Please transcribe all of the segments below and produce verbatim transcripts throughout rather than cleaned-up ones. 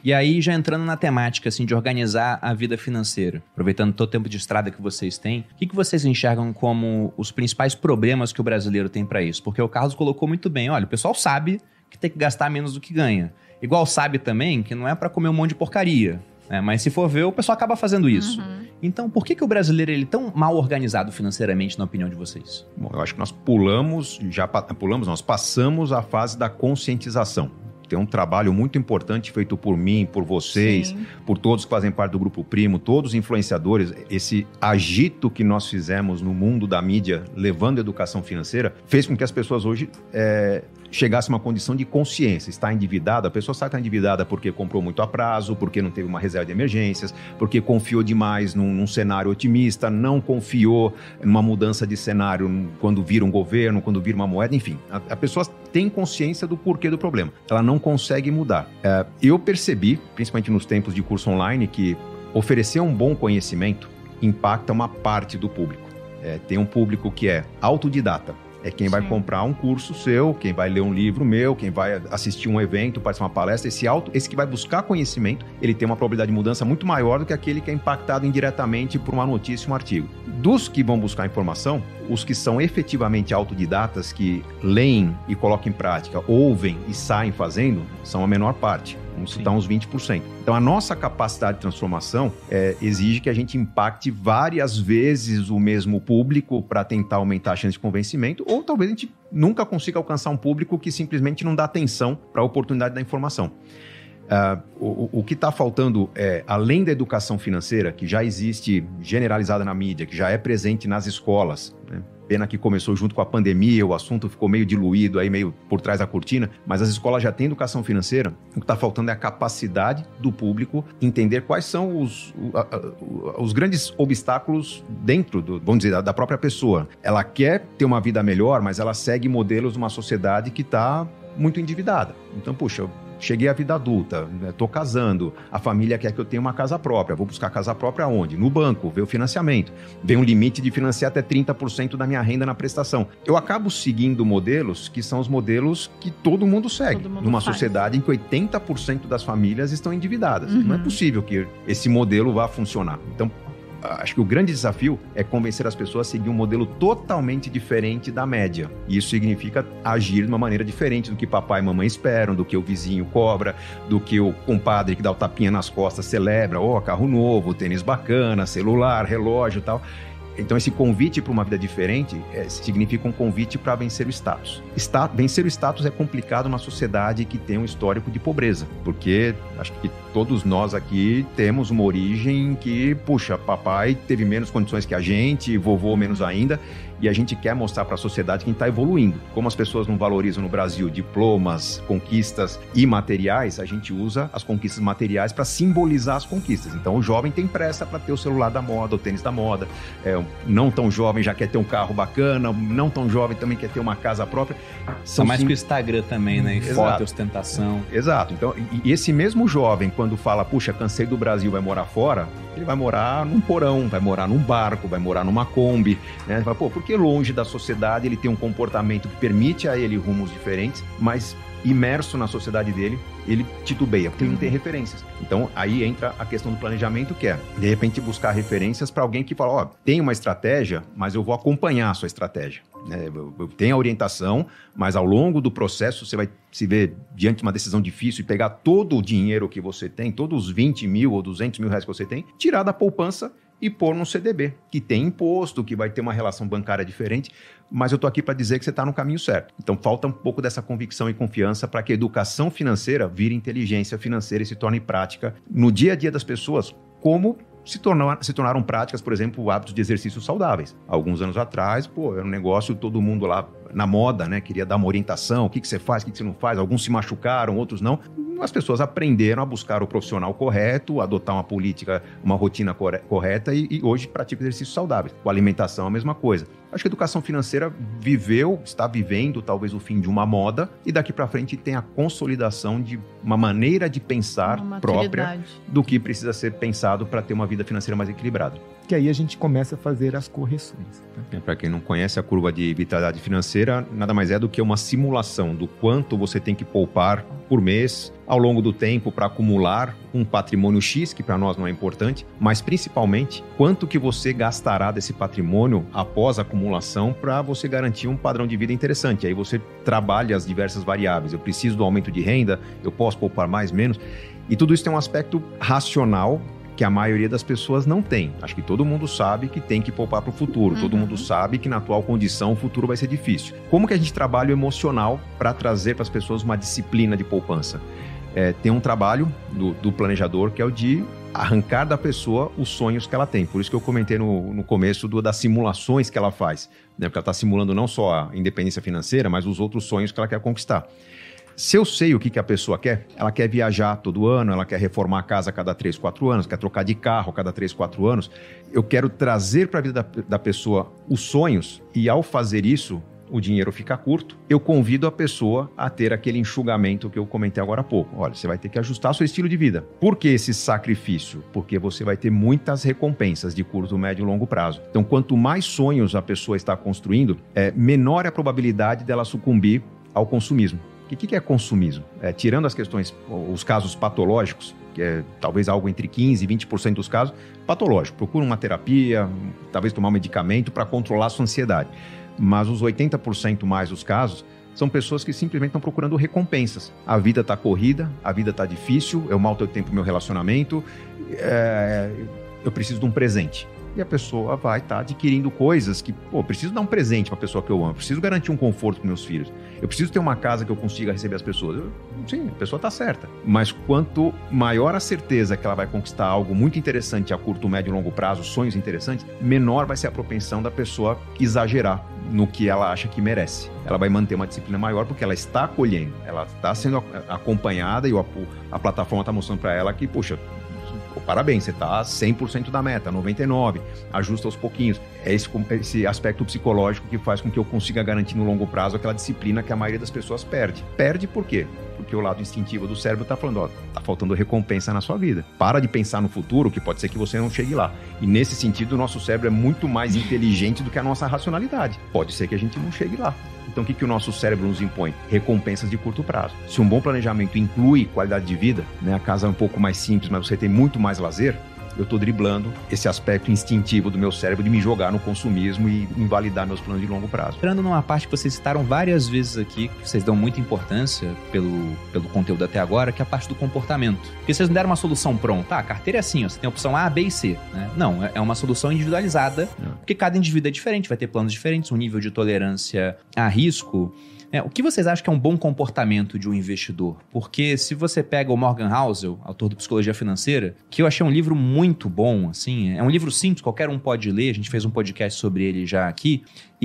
E aí, já entrando na temática, assim, de organizar a vida financeira, aproveitando todo o tempo de estrada que vocês têm, o que, que vocês enxergam como os principais problemas que o brasileiro tem para isso? Porque o Carlos colocou muito bem, olha, o pessoal sabe que tem que gastar menos do que ganha. Igual sabe também que não é para comer um monte de porcaria, né? Mas se for ver, o pessoal acaba fazendo isso. Uhum. Então, por que, que o brasileiro ele é tão mal organizado financeiramente, na opinião de vocês? Bom, eu acho que nós pulamos, já pulamos, nós passamos a fase da conscientização. Tem um trabalho muito importante feito por mim, por vocês, Sim. por todos que fazem parte do Grupo Primo, todos os influenciadores. Esse agito que nós fizemos no mundo da mídia, levando a educação financeira, fez com que as pessoas hoje é, chegassem a uma condição de consciência. Está endividada, a pessoa sabe que está endividada porque comprou muito a prazo, porque não teve uma reserva de emergências, porque confiou demais num, num cenário otimista, não confiou numa mudança de cenário quando vira um governo, quando vira uma moeda, enfim. A, a pessoa tem consciência do porquê do problema. Ela não consegue mudar. É, eu percebi, principalmente nos tempos de curso online, que oferecer um bom conhecimento impacta uma parte do público. É, tem um público que é autodidata. É quem vai Sim. comprar um curso seu, quem vai ler um livro meu, quem vai assistir um evento, participar de uma palestra. Esse, auto, esse que vai buscar conhecimento, ele tem uma probabilidade de mudança muito maior do que aquele que é impactado indiretamente por uma notícia, um artigo. Dos que vão buscar informação, os que são efetivamente autodidatas, que leem e colocam em prática, ouvem e saem fazendo, são a menor parte. Vamos citar uns vinte por cento. Então, a nossa capacidade de transformação é, exige que a gente impacte várias vezes o mesmo público para tentar aumentar a chance de convencimento, ou talvez a gente nunca consiga alcançar um público que simplesmente não dá atenção para a oportunidade da informação. Uh, o, o que está faltando é, além da educação financeira, que já existe generalizada na mídia, que já é presente nas escolas, né? Pena que começou junto com a pandemia, o assunto ficou meio diluído, aí meio por trás da cortina, mas as escolas já têm educação financeira. O que está faltando é a capacidade do público entender quais são os, os grandes obstáculos dentro, do, vamos dizer, da própria pessoa. Ela quer ter uma vida melhor, mas ela segue modelos de uma sociedade que está muito endividada. Então, puxa, cheguei à vida adulta, estou casando, a família quer que eu tenha uma casa própria, vou buscar casa própria onde? No banco, ver o financiamento. Vem um limite de financiar até trinta por cento da minha renda na prestação. Eu acabo seguindo modelos que são os modelos que todo mundo segue, todo mundo numa faz. Sociedade em que oitenta por cento das famílias estão endividadas. Uhum. Não é possível que esse modelo vá funcionar. Então, acho que o grande desafio é convencer as pessoas a seguir um modelo totalmente diferente da média. E isso significa agir de uma maneira diferente do que papai e mamãe esperam, do que o vizinho cobra, do que o compadre que dá o tapinha nas costas celebra, ó, oh, carro novo, tênis bacana, celular, relógio e tal. Então, esse convite para uma vida diferente é, significa um convite para vencer o status. Está, vencer o status é complicado numa sociedade que tem um histórico de pobreza, porque acho que todos nós aqui temos uma origem que, puxa, papai teve menos condições que a gente, vovô menos ainda, e a gente quer mostrar para a sociedade que a gente está evoluindo. Como as pessoas não valorizam no Brasil diplomas, conquistas imateriais, a gente usa as conquistas materiais para simbolizar as conquistas. Então, o jovem tem pressa para ter o celular da moda, o tênis da moda, é, não tão jovem já quer ter um carro bacana, não tão jovem também quer ter uma casa própria. São mais sim... que o Instagram também, né? E foto e ostentação. Exato. Então, e esse mesmo jovem, quando fala, puxa, cansei do Brasil, vai morar fora, ele vai morar num porão, vai morar num barco, vai morar numa Kombi, né? Ele fala, pô, porque longe da sociedade ele tem um comportamento que permite a ele rumos diferentes, mas imerso na sociedade dele, ele titubeia, porque ele não tem referências. Então, aí entra a questão do planejamento, que é, de repente, buscar referências para alguém que fala, ó, tem uma estratégia, mas eu vou acompanhar a sua estratégia. É, eu, eu tenho a orientação, mas ao longo do processo você vai se ver diante de uma decisão difícil e pegar todo o dinheiro que você tem, todos os vinte mil ou duzentos mil reais que você tem, tirar da poupança e pôr num C D B, que tem imposto, que vai ter uma relação bancária diferente, mas eu estou aqui para dizer que você está no caminho certo. Então, falta um pouco dessa convicção e confiança para que a educação financeira vire inteligência financeira e se torne prática no dia a dia das pessoas, como se, tornar, se tornaram práticas, por exemplo, hábitos de exercícios saudáveis. Alguns anos atrás, pô, era um negócio, todo mundo lá na moda, né, queria dar uma orientação, o que, que você faz, o que, que você não faz, alguns se machucaram, outros não. As pessoas aprenderam a buscar o profissional correto, adotar uma política, uma rotina correta e, e hoje praticam exercícios saudáveis. Com a alimentação, a mesma coisa. Acho que a educação financeira viveu, está vivendo talvez o fim de uma moda e daqui para frente tem a consolidação de uma maneira de pensar própria do que precisa ser pensado para ter uma vida financeira mais equilibrada. Que aí a gente começa a fazer as correções. Tá? Para quem não conhece a curva de vitalidade financeira, nada mais é do que uma simulação do quanto você tem que poupar por mês, ao longo do tempo, para acumular um patrimônio X, que para nós não é importante, mas principalmente quanto que você gastará desse patrimônio após a acumulação para você garantir um padrão de vida interessante. Aí você trabalha as diversas variáveis. Eu preciso do aumento de renda, eu posso poupar mais, menos. E tudo isso tem um aspecto racional que a maioria das pessoas não tem. Acho que todo mundo sabe que tem que poupar para o futuro. Uhum. Todo mundo sabe que na atual condição o futuro vai ser difícil. Como que a gente trabalha o emocional para trazer para as pessoas uma disciplina de poupança? É, tem um trabalho do, do planejador que é o de arrancar da pessoa os sonhos que ela tem. Por isso que eu comentei no, no começo do, das simulações que ela faz. Né? Porque ela está simulando não só a independência financeira, mas os outros sonhos que ela quer conquistar. Se eu sei o que, que a pessoa quer, ela quer viajar todo ano, ela quer reformar a casa a cada três, quatro anos, quer trocar de carro a cada três, quatro anos, eu quero trazer para a vida da, da pessoa os sonhos e ao fazer isso, o dinheiro fica curto, eu convido a pessoa a ter aquele enxugamento que eu comentei agora há pouco. Olha, você vai ter que ajustar seu estilo de vida. Por que esse sacrifício? Porque você vai ter muitas recompensas de curto, médio e longo prazo. Então, quanto mais sonhos a pessoa está construindo, é, menor é a probabilidade dela sucumbir ao consumismo. O que, que é consumismo? É, tirando as questões, os casos patológicos, que é talvez algo entre quinze por cento e vinte por cento dos casos, patológico. Procura uma terapia, talvez tomar um medicamento para controlar a sua ansiedade. Mas os oitenta por cento mais dos casos são pessoas que simplesmente estão procurando recompensas. A vida está corrida, a vida está difícil, eu mal tenho tempo no meu relacionamento, é, eu preciso de um presente. E a pessoa vai estar tá adquirindo coisas que, pô, eu preciso dar um presente para a pessoa que eu amo, eu preciso garantir um conforto para meus filhos, eu preciso ter uma casa que eu consiga receber as pessoas. Eu, sim, a pessoa está certa. Mas quanto maior a certeza que ela vai conquistar algo muito interessante a curto, médio e longo prazo, sonhos interessantes, menor vai ser a propensão da pessoa exagerar no que ela acha que merece. Ela vai manter uma disciplina maior porque ela está acolhendo, ela está sendo acompanhada e a, a plataforma está mostrando para ela que, poxa, parabéns, você está cem por cento da meta, noventa e nove por cento, ajusta aos pouquinhos. É esse, esse aspecto psicológico que faz com que eu consiga garantir no longo prazo aquela disciplina que a maioria das pessoas perde. Perde por quê? Porque o lado instintivo do cérebro está falando, ó, tá faltando recompensa na sua vida. Para de pensar no futuro, que pode ser que você não chegue lá. E nesse sentido, o nosso cérebro é muito mais inteligente do que a nossa racionalidade. Pode ser que a gente não chegue lá. Então, o que, que o nosso cérebro nos impõe? Recompensas de curto prazo. Se um bom planejamento inclui qualidade de vida, né, a casa é um pouco mais simples, mas você tem muito mais lazer, eu estou driblando esse aspecto instintivo do meu cérebro de me jogar no consumismo e invalidar meus planos de longo prazo. Entrando numa parte que vocês citaram várias vezes aqui, que vocês dão muita importância pelo, pelo conteúdo até agora, que é a parte do comportamento. Porque vocês não deram uma solução pronta. Ah, a carteira é assim, ó, você tem a opção A, B e C. Né? Não, é uma solução individualizada, não. Porque cada indivíduo é diferente, vai ter planos diferentes, um nível de tolerância a risco. É, o que vocês acham que é um bom comportamento de um investidor? Porque se você pega o Morgan Housel, autor do Psicologia Financeira, que eu achei um livro muito bom, assim, é um livro simples, qualquer um pode ler, a gente fez um podcast sobre ele já aqui,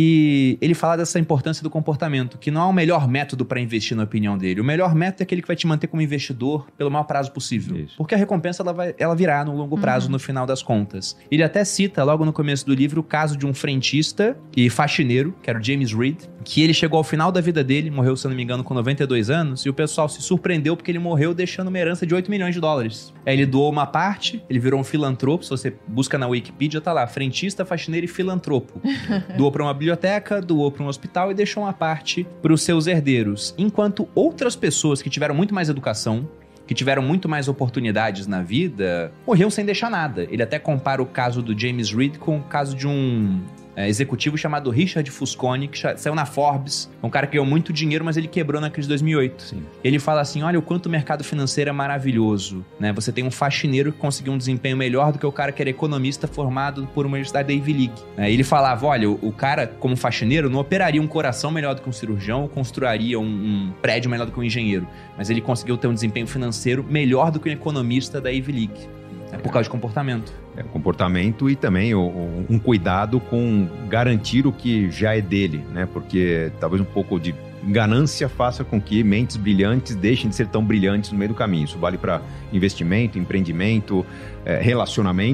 e ele fala dessa importância do comportamento, que não é o melhor método para investir na opinião dele. O melhor método é aquele que vai te manter como investidor pelo maior prazo possível. Isso. Porque a recompensa ela, vai, ela virá no longo prazo, uhum. no final das contas. Ele até cita, logo no começo do livro, o caso de um frentista e faxineiro, que era o James Reed, que ele chegou ao final da vida dele, morreu, se eu não me engano, com noventa e dois anos, e o pessoal se surpreendeu porque ele morreu deixando uma herança de oito milhões de dólares. Aí ele doou uma parte, ele virou um filantropo, se você busca na Wikipedia, tá lá, frentista, faxineiro e filantropo. Doou para uma biblioteca, doou para um hospital e deixou uma parte para os seus herdeiros. Enquanto outras pessoas que tiveram muito mais educação, que tiveram muito mais oportunidades na vida, morreram sem deixar nada. Ele até compara o caso do James Reed com o caso de um é, executivo chamado Richard Fusconi, que saiu na Forbes. É um cara que ganhou muito dinheiro, mas ele quebrou na crise de dois mil e oito. Sim. Ele fala assim, olha o quanto o mercado financeiro é maravilhoso. Né? Você tem um faxineiro que conseguiu um desempenho melhor do que o cara que era economista formado por uma universidade da Ivy League. Né? Ele falava, olha, o, o cara como faxineiro não operaria um coração melhor do que um cirurgião, ou construiria um, um prédio melhor do que um engenheiro. Mas ele conseguiu ter um desempenho financeiro melhor do que um economista da Ivy League. É por causa de comportamento. É, comportamento e também o, o, um cuidado com garantir o que já é dele, né? Porque talvez um pouco de ganância faça com que mentes brilhantes deixem de ser tão brilhantes no meio do caminho. Isso vale para investimento, empreendimento, é, relacionamento.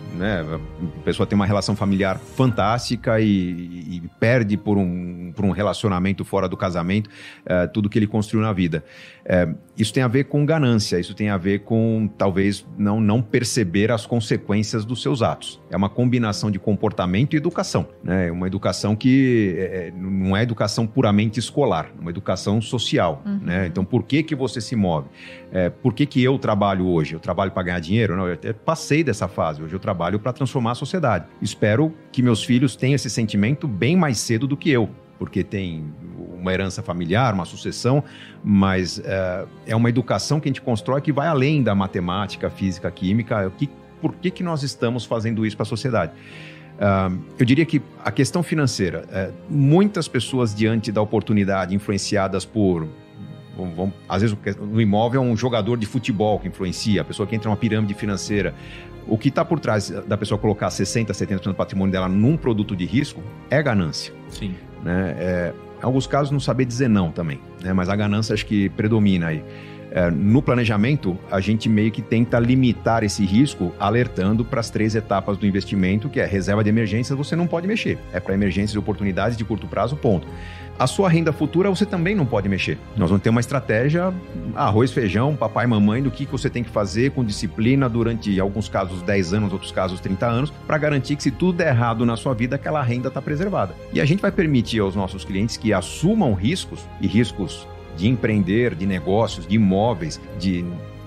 né? A pessoa tem uma relação familiar fantástica e, e perde por um, por um relacionamento fora do casamento é, tudo que ele construiu na vida. É, isso tem a ver com ganância, isso tem a ver com talvez não, não perceber as consequências dos seus atos. É uma combinação de comportamento e educação, né? Uma educação que é, não é educação puramente escolar, é uma educação social, uhum. né? Então, por que que você se move? É, por que que eu trabalho hoje? Eu trabalho para ganhar dinheiro? Não, eu até passei dessa fase. Hoje eu trabalho para transformar a sociedade. Espero que meus filhos tenham esse sentimento bem mais cedo do que eu, porque tem uma herança familiar, uma sucessão, mas é, é uma educação que a gente constrói que vai além da matemática, física, química. Que, por que que nós estamos fazendo isso para a sociedade? Uh, eu diria que a questão financeira, é, muitas pessoas diante da oportunidade, influenciadas por... Vamos, vamos, às vezes no imóvel é um jogador de futebol que influencia, a pessoa que entra numa pirâmide financeira. O que está por trás da pessoa colocar sessenta, setenta por cento do patrimônio dela num produto de risco é ganância. Sim. Né? É, em alguns casos, não saber dizer não também, né? Mas a ganância acho que predomina aí. É, no planejamento, a gente meio que tenta limitar esse risco alertando para as três etapas do investimento, que é reserva de emergências, você não pode mexer. É para emergências e oportunidades de curto prazo, ponto. A sua renda futura você também não pode mexer. Nós vamos ter uma estratégia, arroz, feijão, papai e mamãe, do que você tem que fazer com disciplina durante, em alguns casos, dez anos, outros casos, trinta anos, para garantir que se tudo der errado na sua vida, aquela renda está preservada. E a gente vai permitir aos nossos clientes que assumam riscos, e riscos de empreender, de negócios, de imóveis, de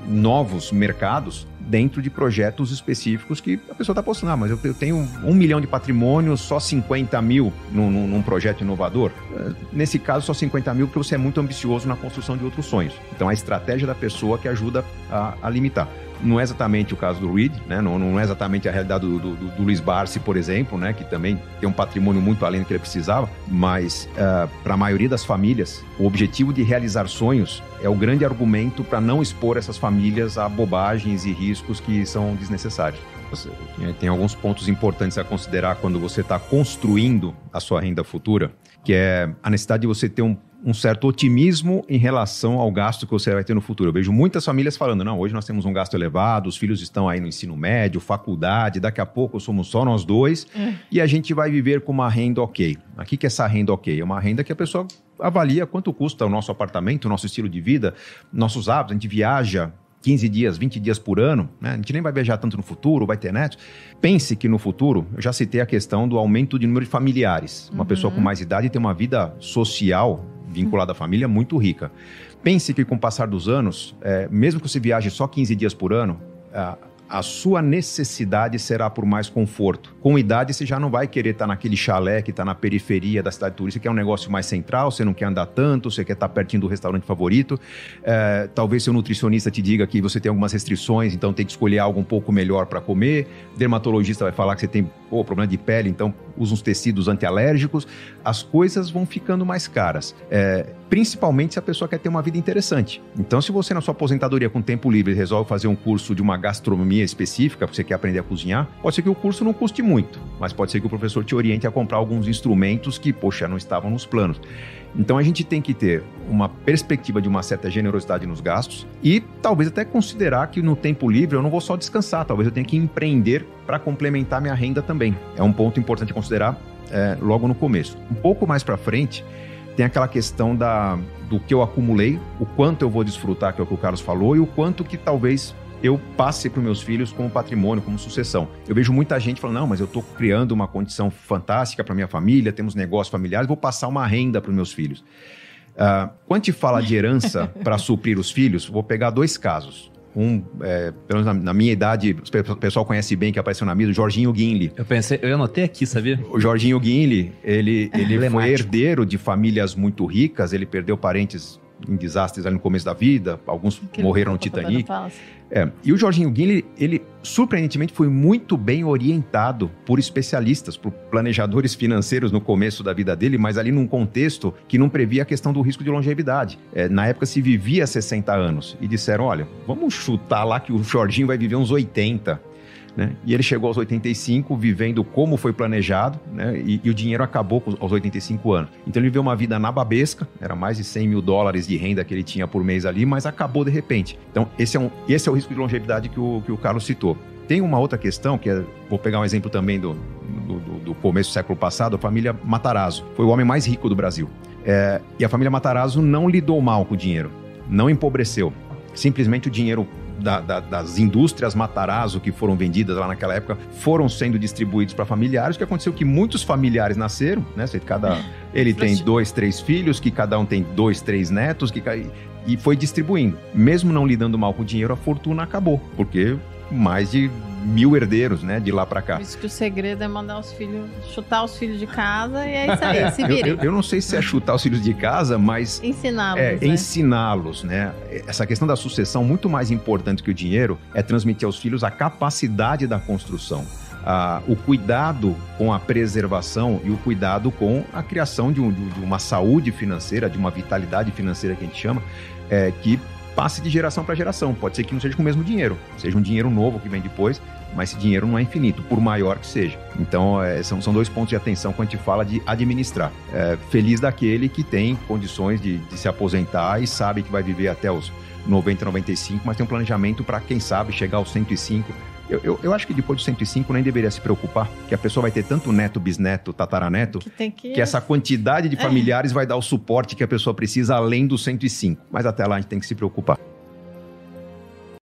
novos mercados, dentro de projetos específicos que a pessoa está apostando. Ah, mas eu tenho um milhão de patrimônio, só cinquenta mil num, num projeto inovador. Nesse caso, só cinquenta mil porque você é muito ambicioso na construção de outros sonhos. Então, a estratégia da pessoa que ajuda a, a limitar. Não é exatamente o caso do Reed, né? não, não é exatamente a realidade do, do, do Luiz Barsi, por exemplo, né? Que também tem um patrimônio muito além do que ele precisava, mas uh, para a maioria das famílias, o objetivo de realizar sonhos é o grande argumento para não expor essas famílias a bobagens e riscos que são desnecessários. Tem alguns pontos importantes a considerar quando você está construindo a sua renda futura, que é a necessidade de você ter um um certo otimismo em relação ao gasto que você vai ter no futuro. Eu vejo muitas famílias falando, não, hoje nós temos um gasto elevado, os filhos estão aí no ensino médio, faculdade, daqui a pouco somos só nós dois, é. e a gente vai viver com uma renda ok. O que é essa renda ok? É uma renda que a pessoa avalia quanto custa o nosso apartamento, o nosso estilo de vida, nossos hábitos, a gente viaja quinze dias, vinte dias por ano, né? A gente nem vai viajar tanto no futuro, vai ter netos. Pense que no futuro, eu já citei a questão do aumento de número de familiares. Uma uhum. pessoa com mais idade tem uma vida social vinculada à família muito rica. Pense que com o passar dos anos, é, mesmo que você viaje só quinze dias por ano, a, a sua necessidade será por mais conforto. Com idade, você já não vai querer estar naquele chalé que está na periferia da cidade turística, que é um negócio mais central, você não quer andar tanto, você quer estar pertinho do restaurante favorito. É, talvez seu nutricionista te diga que você tem algumas restrições, então tem que escolher algo um pouco melhor para comer. Dermatologista vai falar que você tem oh, problema de pele, então usa uns tecidos antialérgicos. As coisas vão ficando mais caras. É, principalmente se a pessoa quer ter uma vida interessante. Então, se você na sua aposentadoria com tempo livre resolve fazer um curso de uma gastronomia específica, porque você quer aprender a cozinhar, pode ser que o curso não custe muito, mas pode ser que o professor te oriente a comprar alguns instrumentos que, poxa, não estavam nos planos. Então, a gente tem que ter uma perspectiva de uma certa generosidade nos gastos e talvez até considerar que no tempo livre eu não vou só descansar, talvez eu tenha que empreender para complementar minha renda também. É um ponto importante a considerar é, logo no começo. Um pouco mais para frente, tem aquela questão da, do que eu acumulei, o quanto eu vou desfrutar, que é o que o Carlos falou, e o quanto que talvez eu passe para os meus filhos como patrimônio, como sucessão. Eu vejo muita gente falando, não, mas eu estou criando uma condição fantástica para minha família, temos negócios familiares, vou passar uma renda para os meus filhos. Uh, quando te fala de herança para suprir os filhos, vou pegar dois casos. Um, é, pelo menos na, na minha idade, o pessoal conhece bem, que apareceu na mídia, o Jorginho Guinle. Eu pensei, eu anotei aqui, sabia? O Jorginho Guinle, ele, ele foi herdeiro de famílias muito ricas, ele perdeu parentes em desastres ali no começo da vida, alguns que morreram no Titanic. É, e o Jorginho Guinle, ele surpreendentemente foi muito bem orientado por especialistas, por planejadores financeiros no começo da vida dele, mas ali num contexto que não previa a questão do risco de longevidade. É, na época se vivia sessenta anos e disseram, olha, vamos chutar lá que o Jorginho vai viver uns oitenta. Né? E ele chegou aos oitenta e cinco, vivendo como foi planejado, né? e, e o dinheiro acabou aos oitenta e cinco anos. Então ele viveu uma vida nababesca, era mais de cem mil dólares de renda que ele tinha por mês ali, mas acabou de repente. Então esse é, um, esse é o risco de longevidade que o, que o Carlos citou. Tem uma outra questão, que é, vou pegar um exemplo também do, do, do começo do século passado, a família Matarazzo. Foi o homem mais rico do Brasil. É, e a família Matarazzo não lidou mal com o dinheiro, não empobreceu. Simplesmente o dinheiro da, da, das indústrias Matarazzo que foram vendidas lá naquela época foram sendo distribuídos para familiares. O que aconteceu é que muitos familiares nasceram, né? Cada, ele tem dois, três filhos, que cada um tem dois, três netos, que, e foi distribuindo. Mesmo não lidando mal com o dinheiro, a fortuna acabou, porque mais de mil herdeiros, né, de lá para cá. Por isso que o segredo é mandar os filhos, chutar os filhos de casa e é isso aí, se virem. Eu, eu, eu não sei se é chutar os filhos de casa, mas... Ensiná-los, é, né? Ensiná-los, né? Essa questão da sucessão, muito mais importante que o dinheiro, é transmitir aos filhos a capacidade da construção. Ah, o cuidado com a preservação e o cuidado com a criação de, um, de uma saúde financeira, de uma vitalidade financeira que a gente chama, é, que passe de geração para geração. Pode ser que não seja com o mesmo dinheiro, seja um dinheiro novo que vem depois, mas esse dinheiro não é infinito, por maior que seja. Então, é, são, são dois pontos de atenção quando a gente fala de administrar. É, feliz daquele que tem condições de, de se aposentar e sabe que vai viver até os noventa, noventa e cinco, mas tem um planejamento para, quem sabe, chegar aos cento e cinco. Eu, eu, eu acho que depois dos cento e cinco nem deveria se preocupar, que a pessoa vai ter tanto neto, bisneto, tataraneto, que, tem que... que essa quantidade de familiares é. vai dar o suporte que a pessoa precisa além dos cento e cinco. Mas até lá a gente tem que se preocupar.